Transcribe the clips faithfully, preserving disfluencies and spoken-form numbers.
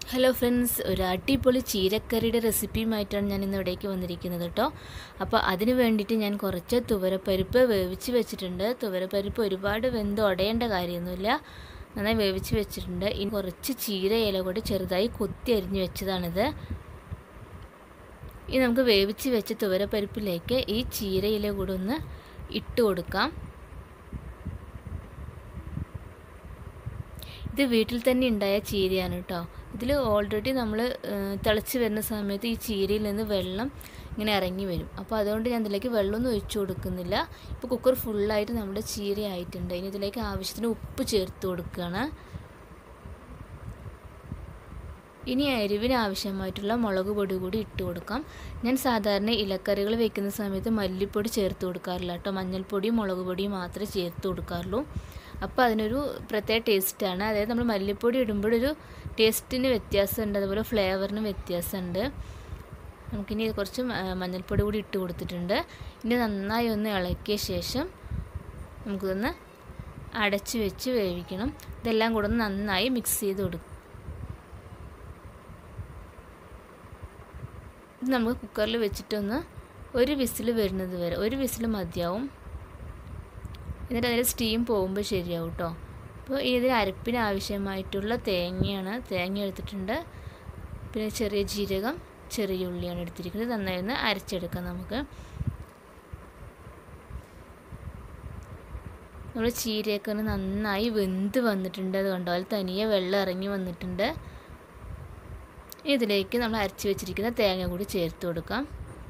Hello friends, ഒരു അടിപൊളി ചീരക്കറിയുടെ റെസിപ്പിയുമായിട്ടാണ് ഞാൻ ഇന്ന് ഇവിടേക്ക് വന്നിരിക്കുന്നത് കേട്ടോ. അപ്പോൾ അതിന് വേണ്ടിയിട്ട് ഞാൻ കുറച്ച് തുവരപ്പരിപ്പ് വേവിച്ച് വെച്ചിട്ടുണ്ട്. തുവരപ്പരിപ്പ് ഒരുപാട് വെന്ത് ഉടയേണ്ട കാര്യമൊന്നുമില്ല, നന്നായി വേവിച്ച് വെച്ചിട്ടുണ്ട്. ഇനി കുറച്ച് ചീര ഇല കൂടി ചെറുതായി കൊത്തി അരിഞ്ഞ് വെച്ചതാണിത്. ഇനി നമുക്ക് വേവിച്ച് വെച്ച തുവരപ്പരിപ്പിലേക്ക് ഈ ചീര ഇല കൂടെ ഒന്ന് ഇട്ട് കൊടുക്കാം. ഇത് വീട്ടിൽ തന്നെ ഉണ്ടായ ചീരയാണ് കേട്ടോ. ഇതിൽ ഓൾറെഡി നമ്മൾ തിളച്ച് വരുന്ന സമയത്ത് ഈ ചീരയിൽ നിന്ന് വെള്ളം ഇങ്ങനെ ഇറങ്ങി വരും. അപ്പോൾ അതുകൊണ്ട് ഞാൻ ഇതിലേക്ക് വെള്ളമൊന്നും ഒഴിച്ചു കൊടുക്കുന്നില്ല. ഇപ്പോൾ കുക്കർ ഫുള്ളായിട്ട് നമ്മുടെ ചീര ആയിട്ടുണ്ട്. ഇനി ഇതിലേക്ക് ആവശ്യത്തിന് ഉപ്പ് ചേർത്ത് കൊടുക്കുകയാണ്. ഇനി എരിവിന് ആവശ്യമായിട്ടുള്ള മുളക് പൊടി കൂടി ഇട്ട് കൊടുക്കാം. ഞാൻ സാധാരണ ഇലക്കറികൾ വെക്കുന്ന സമയത്ത് മല്ലിപ്പൊടി ചേർത്ത് കൊടുക്കാറില്ല കേട്ടോ. മഞ്ഞൾപ്പൊടിയും മുളക് പൊടിയും മാത്രമേ ചേർത്ത് കൊടുക്കാറുള്ളൂ. അപ്പോൾ അതിനൊരു പ്രത്യേക ടേസ്റ്റാണ്. അതായത് നമ്മൾ മല്ലിപ്പൊടി ഇടുമ്പോഴൊരു ടേസ്റ്റിന് വ്യത്യാസമുണ്ട്, അതുപോലെ ഫ്ലേവറിന് വ്യത്യാസമുണ്ട്. നമുക്കിനി കുറച്ച് മഞ്ഞൾപ്പൊടി കൂടി ഇട്ട് കൊടുത്തിട്ടുണ്ട്. ഇനി നന്നായി ഒന്ന് ഇളക്കിയ ശേഷം നമുക്കിതൊന്ന് അടച്ച് വെച്ച് വേവിക്കണം. ഇതെല്ലാം കൂടെ ഒന്ന് നന്നായി മിക്സ് ചെയ്ത് കൊടുക്കും. ഇത് നമുക്ക് കുക്കറിൽ വെച്ചിട്ടൊന്ന് ഒരു വിസിൽ വരുന്നത് വരെ, ഒരു വിസിൽ മതിയാവും. എന്നിട്ട് അതിൽ സ്റ്റീം പോകുമ്പോൾ ശരിയാവും കേട്ടോ. അപ്പോൾ ഇതിന് അരപ്പിന് ആവശ്യമായിട്ടുള്ള തേങ്ങയാണ്, തേങ്ങ എടുത്തിട്ടുണ്ട്. പിന്നെ ചെറിയ ജീരകം, ചെറിയ ഉള്ളിയാണ് എടുത്തിരിക്കുന്നത്. നന്നായി ഒന്ന് അരച്ചെടുക്കാം നമുക്ക്. നമ്മൾ ചീരയൊക്കെ ഒന്ന് നന്നായി വെന്ത് വന്നിട്ടുണ്ട്. അത് കണ്ടോ, അതിൽ തനിയെ വെള്ളം ഇറങ്ങി വന്നിട്ടുണ്ട്. ഇതിലേക്ക് നമ്മൾ അരച്ച് വെച്ചിരിക്കുന്ന തേങ്ങ കൂടി ചേർത്ത് കൊടുക്കാം.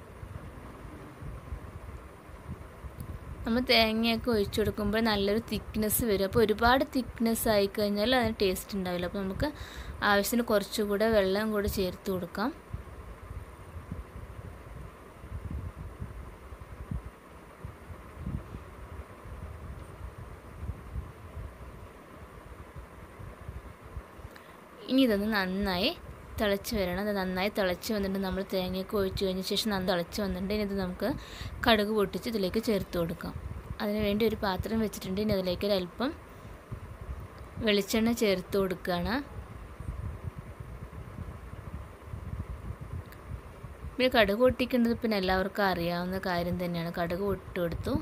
നമ്മൾ തേങ്ങയൊക്കെ ഒഴിച്ചു കൊടുക്കുമ്പോൾ നല്ലൊരു തിക്നെസ് വരും. അപ്പോൾ ഒരുപാട് തിക്നെസ് ആയിക്കഴിഞ്ഞാൽ അതിന് ടേസ്റ്റ് ഉണ്ടാവില്ല. അപ്പോൾ നമുക്ക് ആവശ്യത്തിന് കുറച്ചുകൂടെ വെള്ളം കൂടെ ചേർത്ത് കൊടുക്കാം. ഇനി ഇതൊന്ന് നന്നായി തിളച്ച് വരണം. അത് നന്നായി തിളച്ച് വന്നിട്ട് നമ്മൾ തേങ്ങയൊക്കെ ഒഴിച്ച് കഴിഞ്ഞ ശേഷം നന്നായി തിളച്ച് വന്നിട്ടുണ്ട്. ഇനി ഇത് നമുക്ക് കടുക് പൊട്ടിച്ച് ഇതിലേക്ക് ചേർത്ത് കൊടുക്കാം. അതിനുവേണ്ടി ഒരു പാത്രം വെച്ചിട്ടുണ്ട്. ഇനി അതിലേക്ക് ഒരല്പം വെളിച്ചെണ്ണ ചേർത്ത് കൊടുക്കുകയാണ്. പിന്നെ കടുക് പൊട്ടിക്കേണ്ടത് പിന്നെ എല്ലാവർക്കും അറിയാവുന്ന കാര്യം തന്നെയാണ്. കടുക് പൊട്ടി കൊടുത്തു.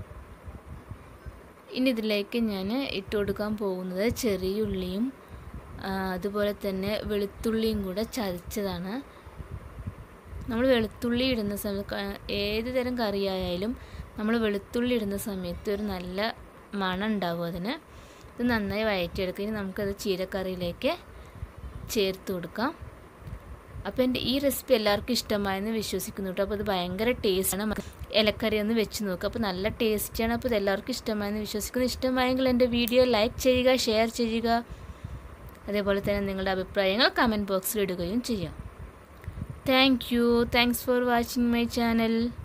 ഇനി ഇതിലേക്ക് ഞാൻ ഇട്ട് കൊടുക്കാൻ പോകുന്നത് ചെറിയ ഉള്ളിയും അതുപോലെ തന്നെ വെളുത്തുള്ളിയും കൂടെ ചതച്ചതാണ്. നമ്മൾ വെളുത്തുള്ളി ഇടുന്ന സമയത്ത് ഏത് തരം കറിയായാലും നമ്മൾ വെളുത്തുള്ളി ഇടുന്ന സമയത്ത് ഒരു നല്ല മണം ഉണ്ടാവും അതിന്. ഇത് നന്നായി വഴറ്റിയെടുക്കുക. ഇനി നമുക്കത് ചീരക്കറിയിലേക്ക് ചേർത്ത് കൊടുക്കാം. അപ്പോൾ എൻ്റെ ഈ റെസിപ്പി എല്ലാവർക്കും ഇഷ്ടമായെന്ന് വിശ്വസിക്കുന്നു കേട്ടോ. അപ്പോൾ ഇത് ഭയങ്കര ടേസ്റ്റാണ്. ഇലക്കറി ഒന്ന് വെച്ച് നോക്കുക. അപ്പോൾ നല്ല ടേസ്റ്റിയാണ്. അപ്പോൾ ഇത് എല്ലാവർക്കും ഇഷ്ടമായെന്ന് വിശ്വസിക്കുന്നു. ഇഷ്ടമായെങ്കിൽ എൻ്റെ വീഡിയോ ലൈക്ക് ചെയ്യുക, ഷെയർ ചെയ്യുക. അതേപോലെ തന്നെ നിങ്ങളുടെ അഭിപ്രായങ്ങൾ കമൻറ്റ് ബോക്സിൽ ഇടുകയും ചെയ്യാം. Thank you. Thanks for watching my channel.